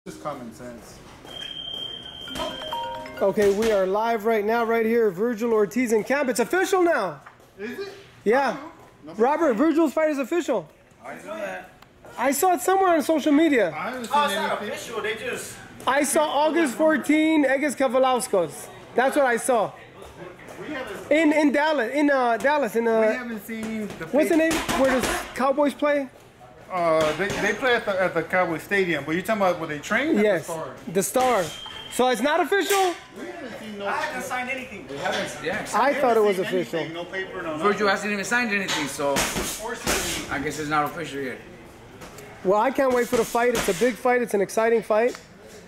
Just common sense. Okay, we are live right now, right here, Virgil Ortiz in camp. It's official now. Is it? Yeah. Robert, Virgil's fight is official. I know that. I saw it somewhere on social media. I haven't seen Oh, it's not anything. official. They just. I saw August 14, Egis Kavalauskas. That's what I saw. In Dallas, We haven't seen the. what's the name? Where does Cowboys play? They play at the Cowboy Stadium, but you're talking about where they train? At Yes, the Star? the Star. So it's not official? We haven't seen no. I haven't signed anything. We haven't. Yeah. I thought it was seen official. anything, no paper, no. Virgil hasn't even signed anything, so I guess it's not official yet. Well, I can't wait for the fight. It's a big fight. It's an exciting fight.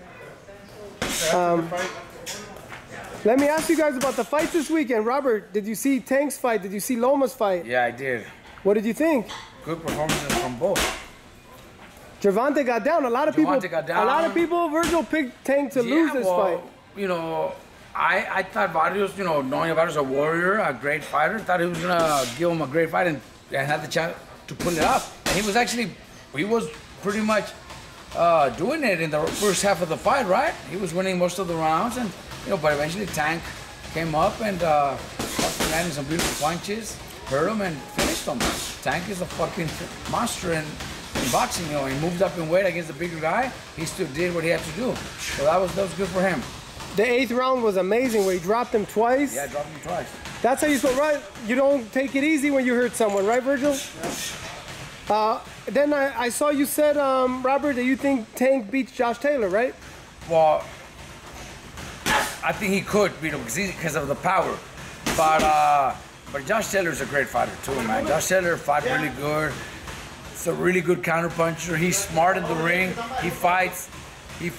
Let me ask you guys about the fight this weekend. Robert, did you see Tank's fight? Did you see Loma's fight? Yeah, I did. What did you think? Good performances from both. Gervonta got down. A lot of people. Gervonta got down. A lot of people. Virgil picked Tank to lose this fight. You know, I thought Barrios, you know, knowing Barrios a warrior, a great fighter, thought he was gonna give him a great fight and had the chance to pull it off. And he was pretty much doing it in the first half of the fight, right? He was winning most of the rounds, and you know, but eventually Tank came up and landed some beautiful punches, hurt him and finished him. Tank is a fucking monster in boxing. You know, he moved up in weight against the bigger guy. He still did what he had to do. So that was good for him. The 8th round was amazing where he dropped him twice. Yeah, dropped him twice. That's how you go, right? You don't take it easy when you hurt someone, right, Virgil? Yeah. Then I saw you said, Robert, that you think Tank beats Josh Taylor, right? Well, I think he could beat him because of the power. But Josh Taylor's a great fighter too, man. Josh Taylor fought really good. He's a really good counterpuncher. He's smart in the ring. He fights. He's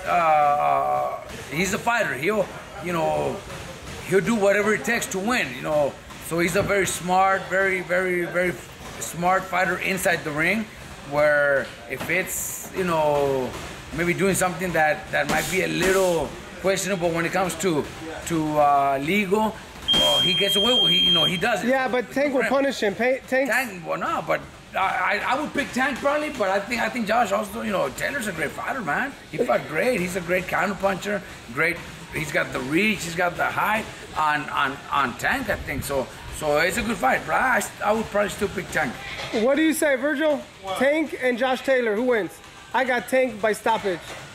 a fighter. He'll do whatever it takes to win. You know, so he's a very smart, very smart fighter inside the ring. Where if it's, you know, maybe doing something that might be a little questionable when it comes to legal, well, he gets away with it. He does it. Yeah, but Tank will punish him. Tank, well, no, but I would pick Tank probably, but I think Josh also, you know, Taylor's a great fighter, man. He fought great. He's a great counterpuncher. Great. He's got the reach. He's got the height on Tank, I think. So it's a good fight, but I would probably still pick Tank. What do you say, Virgil? What? Tank and Josh Taylor, who wins? I got Tank by stoppage.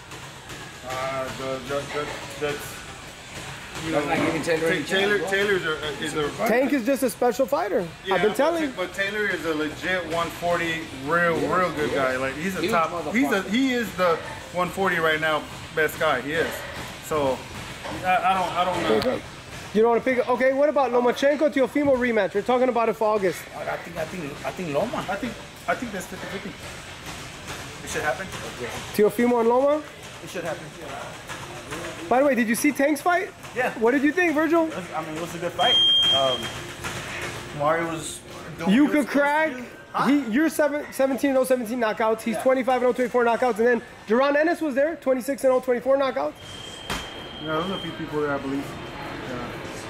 You know, Taylor's a Tank is just a special fighter. Yeah, I've been telling you. But Taylor is a legit 140, real good guy. Like he is the 140 right now, best guy. He is. So I don't know. Okay. You don't want to pick. Okay, what about Lomachenko Teofimo rematch? We're talking about it for August. I think Loma. I think that's 50-50. It should happen. Teofimo and Loma? It should happen. By the way, did you see Tank's fight? Yeah. What did you think, Virgil? I mean, it was a good fight. Mario was doing you could crack. You're 17-0, 17 knockouts. He's 25-0, 24 knockouts. And then Jaron Ennis was there, 26-0, 24 knockouts. Yeah, there's a few people there, I believe. Yeah.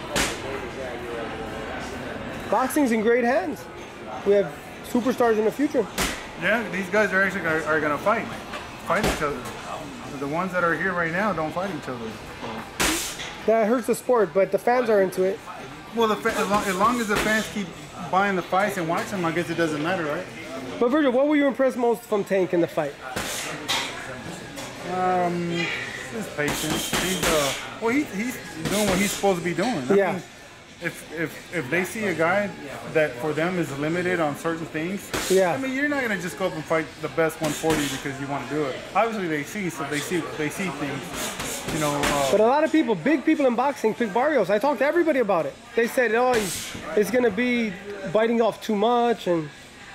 Boxing's in great hands. We have superstars in the future. Yeah, these guys are actually are gonna fight each other. The ones that are here right now don't fight each other. So. That hurts the sport, but the fans are into it. Well, as long as the fans keep buying the fights and watching them, I guess it doesn't matter, right? But Virgil, what were you impressed most from Tank in the fight? His patience. He's doing what he's supposed to be doing. I mean, if they see a guy that for them is limited on certain things, I mean, you're not gonna just go up and fight the best 140 because you want to do it. Obviously, they see things, you know. But a lot of people, big people in boxing, pick Barrios. I talked to everybody about it. They said, "Oh, it's gonna be biting off too much," and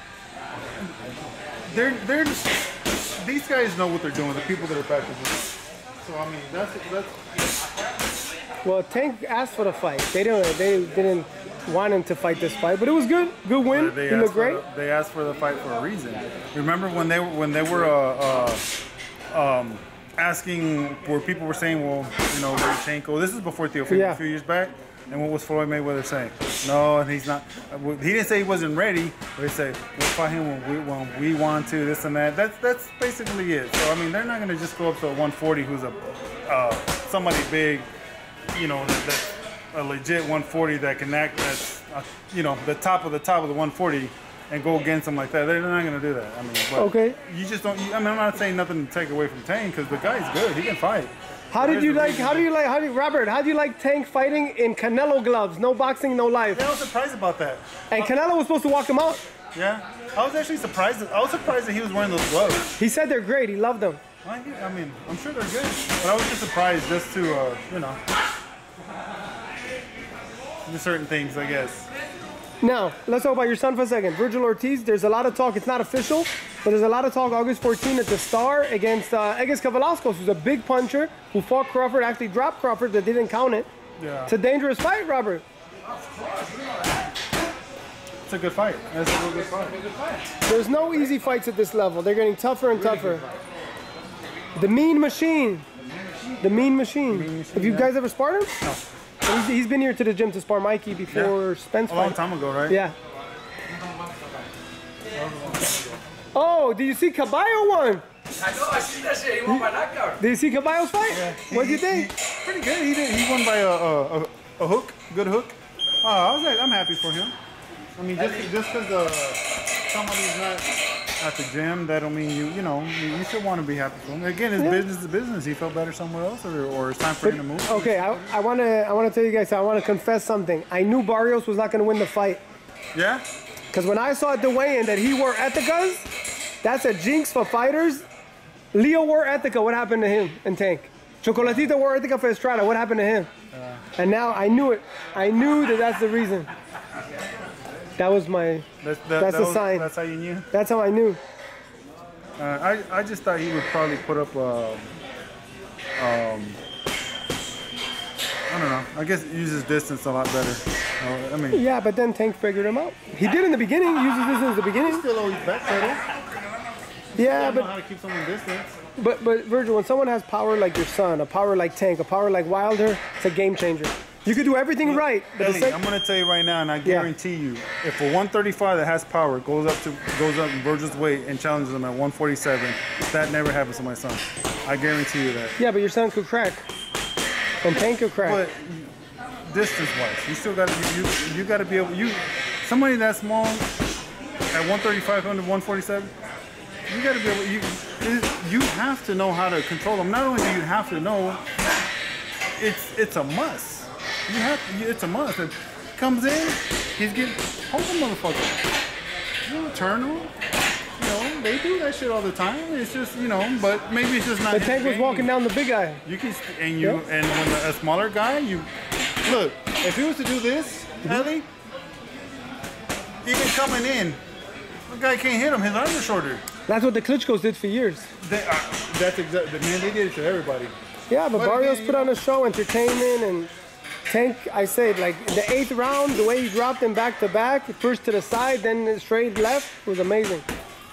they're just, these guys know what they're doing. The people that are practicing. So I mean, that's. Well, Tank asked for the fight. They didn't want him to fight this fight, but it was good. Good win. He looked great. They asked for the fight for a reason. Remember when they were asking where people were saying, well, you know, Lomachenko. This is before Teofimo, a few years back. And what was Floyd Mayweather saying? No, and he's not. He didn't say he wasn't ready. But he said we'll fight him when we want to. This and that. That's basically it. So I mean, they're not gonna just go up to a 140 who's somebody big, you know, that's a legit 140 that can act. That's you know, the top of the 140. And go against them like that. They're not going to do that. I mean, but okay. You just don't. I mean, I'm not saying nothing to take away from Tank because the guy's good. He can fight. Robert, how do you like Tank fighting in Canelo gloves? No boxing, no life. Yeah, I was surprised about that. And Canelo was supposed to walk him out. Yeah, I was actually surprised. I was surprised that he was wearing those gloves. He said they're great. He loved them. I mean, I'm sure they're good, but I was just surprised just to, you know, do certain things, I guess. Now, let's talk about your son for a second. Virgil Ortiz, there's a lot of talk. It's not official, but there's a lot of talk August 14 at the Star against Kavaliauskas, who's a big puncher who fought Crawford, actually dropped Crawford, but didn't count it. Yeah. It's a dangerous fight, Robert. It's a good fight. It's a real good fight. There's no easy fights at this level. They're getting tougher and tougher. The Mean Machine. The Mean Machine. Have you guys ever sparred him? No. He's been here to the gym to spar Mikey before Spence fight. A long time ago, right? Yeah. Oh, did you see Caballo won? I know, I see that shit. He won by knockout. Did you see Caballo's fight? Yeah. What do you think? Pretty good. He won by a hook, good hook. I'm happy for him. I mean, just because somebody's not at the gym, that don't mean you know, you still want to be happy for him. Again, his business is business. He felt better somewhere else, or it's time for him to move. Okay, I want to tell you guys, I want to confess something. I knew Barrios was not going to win the fight. Yeah? Because when I saw at the weigh-in that he wore Ethicas, that's a jinx for fighters. Leo wore Ethica. What happened to him in Tank? Chocolatito wore Ethica for Estrada. What happened to him? And now I knew it. I knew that that's the reason. That was my. That's a sign. That's how you knew. That's how I knew. I just thought he would probably put up. I don't know. I guess he uses distance a lot better. I mean. Yeah, but then Tank figured him out. He did in the beginning. He uses distance in the beginning. Still always backpedal. Yeah, but know how to keep someone distance. But Virgil, when someone has power like your son, a power like Tank, a power like Wilder, it's a game changer. You could do everything right. But Elie, I'm going to tell you right now, and I guarantee you, if a 135 that has power goes up in Virgil's weight and challenges him at 147, that never happens to my son. I guarantee you that. Yeah, but your son could crack, and Tank could crack. But distance-wise, you still got to you got to be able. Somebody that small at 135 under 147, you got to be able. You have to know how to control them. Not only do you have to know, it's a must. It's a must. It comes in, he's getting, hold the motherfucker. You know, turn him. You know, they do that shit all the time. It's just, you know, but maybe it's just not. The Tank was walking down the big guy. You can, and when a smaller guy, look. If he was to do this, Elie, even coming in, the guy can't hit him. His arms are shorter. That's what the Klitschko's did for years. That's exactly. Man, they did it to everybody. Yeah, but Barrios put on a show, entertainment, and Tank, I said, like the 8th round, the way he dropped him back to back, first to the side, then straight left, was amazing.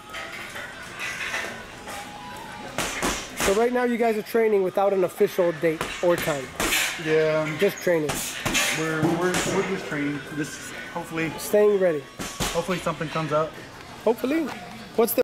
So right now you guys are training without an official date or time. Yeah. Just training. We're just training. Just hopefully. Staying ready. Hopefully something comes out. Hopefully. What's the